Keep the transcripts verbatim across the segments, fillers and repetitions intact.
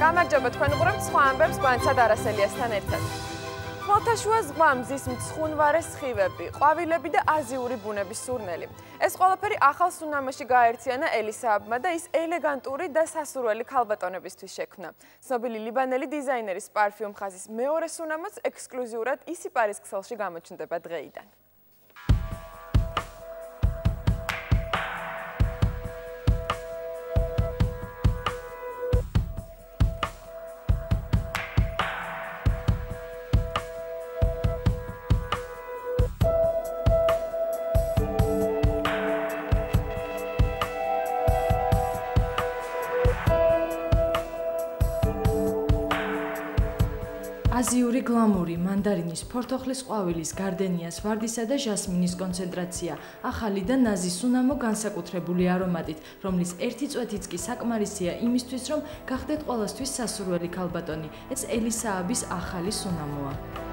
გამარჯობა თქვენ უყურებთ სხვა ამბებს კვანცად არასელიასთან ერთად. ხმელთაშუა ზღვა მზის მცხუნვარე სხივები, ყვავილები და აზიური ბუნების სურნელი. ეს ყველაფერი ახალ სუნამოში გააერთიანა ელისააბმა და ის ელეგანტური და სასურველი ქალბატონებისთვის შექმნა. ცნობილი ლიბანელი დიზაინერის პარფიუმ ხაზის მეორე სუნამოც ექსკლუზიურად ისიპარის ქსელში გამოჩნდება დღეიდან. აზიური გლამური, მანდარინის, ფორთოხლის ყვავილის, გარდენიას, ვარდისა და ჟასმინის კონცენტრაცია, ახალი და ნაზი სუნამო განსაკუთრებული არომატით, რომლის ერთი წვეთიც კი საკმარისია იმისთვის, რომ გახდეთ ყველასთვის სასურველი ქალბატონი. ეს ელისააბის ახალი სუნამოა.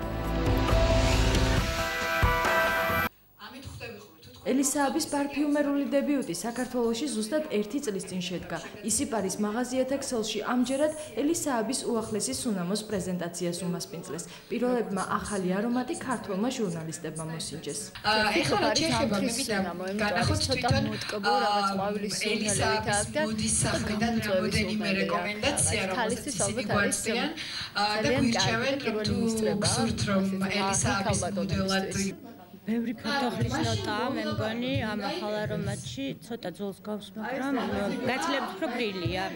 ელისააბის პარფიუმერული დებიუტი საქართველოში ზუსტად ერთი წლის წინ შედგა. ისიპარის მაღაზიათა ქსელში ამჯერად ელისააბის უახლესი სუნამოს პრეზენტაციას უმასპინძლეს. პირველებმა ახალი არომატი ქართველმა ჟურნალისტებმა მოსინჯეს. ეხლა რა შეიძლება განახოთ თვითონ ელისააბის მოდის სახედან რამოდენიმე რეკომენდაცია, რომელსაც ისინი გვაწვდიან და გვირჩევენ თუ გსურთ რომ ელისააბის მოდელად ბევრი ფორთოხლის ნოტაა, მე მგონი ამ ახალ არომატში ცოტა ძოლს გავს, მაგრამ გაცილებით უფრო გრილია.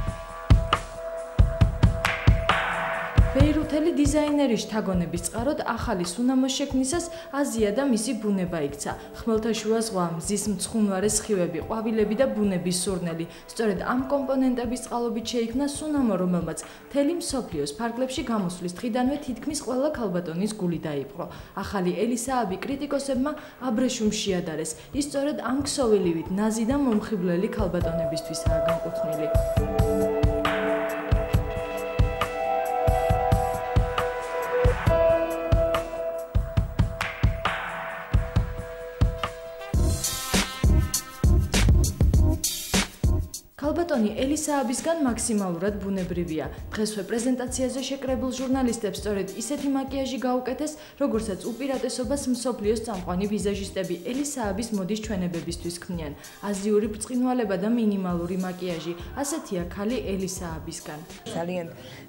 ბეირუთელი დიზაინერის შთაგონების წყაროდ ახალი სუნამოს შექმნისას აზია და მისი ბუნება იქცა. ხმელთაშუა ზღვა, მზის მცხუნვარე სხივები, ყვავილები და ბუნების სურნელი. სწორედ ამ კომპონენტების წყალობით შეიქმნა სუნამო, რომელმაც მთელი მსოფლიოს ფარგლებში გამოსვლის დღიდანვე თითქმის ყველა ქალბატონის გული დაიპყრო. ახალი ელისააბი კრიტიკოსებმა აბრეშუმს შეადარეს. ის სწორედ ამ ქსოვილივით ნაზი და მომხიბვლელი ქალბატონებისთვისაა განკუთვნილი. ქალბატონი ელისააბისგან მაქსიმალურად ბუნებრივია. დღესვე პრეზენტაციაზე შეკრებილ ჟურნალისტებს სწორედ ისეთი მაკიაჟი გაუკეთეს, როგორცაც უპირატესობას მსოფლიოს წამყვანი ვიზაჟისტები ელისააბის მოდის ჩვენებებისთვის ქმნიან. აზიური ბრწყინვალება და მინიმალური მაკიაჟი, ასეთია ქალი ელისააბისგან. ძალიან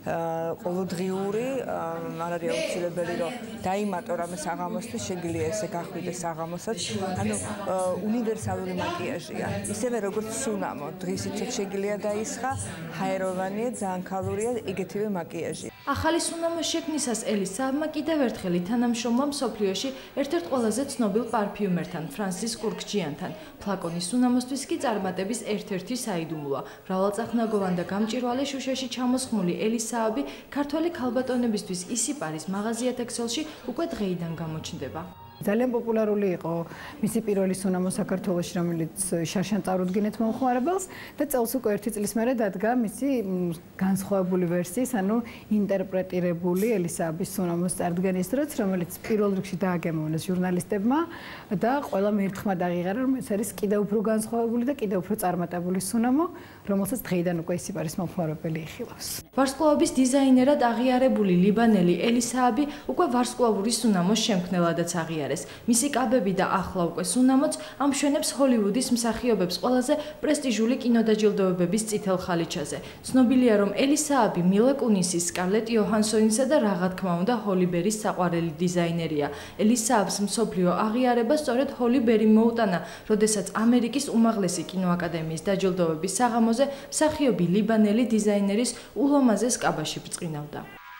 ყოველდღიური, არ არის აუცილებელი რომ დაიმატო რამე საღამოსთვის, შეგვიძლია ესე გახვიდეს საღამოსაც. ანუ უნივერსალური მაკიაჟია. ისევე როგორც სუნამო, დღისით შეგვიძლია დაისხა, ჰაეროვანია, ძალიან ქალურია, ეგეთივე მაკიაჟი. ახალი სუნამოს შექმნისას ელისააბმა კიდევ ერთხელ თანამშრომლა მსოფლიოში ერთ-ერთ ყველაზე ცნობილ პარფიუმერთან, ფრანსის კურკჯიანთან. ფლაკონის სუნამოსთვის კი წარმატების ერთ-ერთი საიდუმლოა. მრავალწახნაგოვან და გამჭვირვალე შუშაში ჩამოსხმული ელისააბი ქართველი ქალბატონებისთვის ისიპარის მაღაზიათა ქსელში უკვე დღეიდან გამოჩნდება. ძალიან პოპულარული იყო მისი პირველი სუნამო საქართველოში, რომელიც შარშან წარუდგინეთ მომხმარებელს და წელს უკვე ერთი წლის მერე დადგა მისი განსხვავებული ვერსიის, ანუ ინტერპრეტირებული ელისააბის სუნამოს წარდგენის დროც, რომელიც პირველ რიგში დააგემოვნეს ჟურნალისტებმა და ყველამ ერთხმად აღიარა, რომ ეს არის კიდევ უფრო განსხვავებული და კიდევ უფრო წარმატებული სუნამო, რომელსაც დღეიდან უკვე ისიპარის მომხმარებელი იხილავს. ვარსკვლავების დიზაინერად აღიარებული ლიბანელი ელისააბი უკვე ვარსკვლავური სუნამოს შემქმნელადაც აღიარეს. მისი კაბები და ახლა უკვე სუნამოც ამშვენებს ჰოლივუდის მსახიობებს ყველაზე პრესტიჟული კინოდაჯილდოებების წითელ ხალიჩაზე. ცნობილია, რომ ელისააბი მილა კუნისის, სკარლეტ იოჰანსონისა და რა თქმა უნდა ჰოლი ბერის საყვარელი დიზაინერია. ელისააბს მსოფლიო აღიარება სწორედ ჰოლი ბერი მოუტანა, როდესაც ამერიკის უმაღლესი კინოაკადემიის დაჯილდოების საღამოზე მსახიობი ლიბანელი დიზაინერის ულამაზეს კაბაში ბრწყინავდა.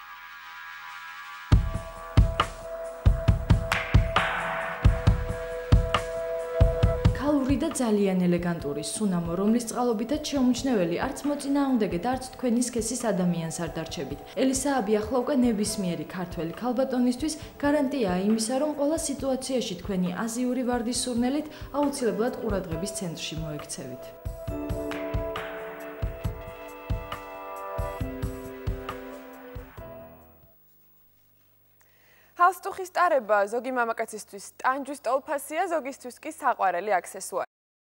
და ძალიან ელეგანტური სუნამო, რომლის წყალობითაც შეუმჩნეველი არც მოწინააღმდეგე და არც თქვენი სქესის ადამიანს არ დარჩებით. ელისააბი ახლა უკვე ნებისმიერი ქართველი ქალბატონისთვის გარანტიაა იმისა, რომ ყველა სიტუაციაში თქვენი აზიური ვარდის სურნელით აუცილებლად ყურადღების ცენტრში მოექცევით. ჰალსტუხის ტარება ზოგი მამაკაცისთვის ტანჯვის ტოლფასია, ზოგისთვის კი საყვარელი აქსესუარი.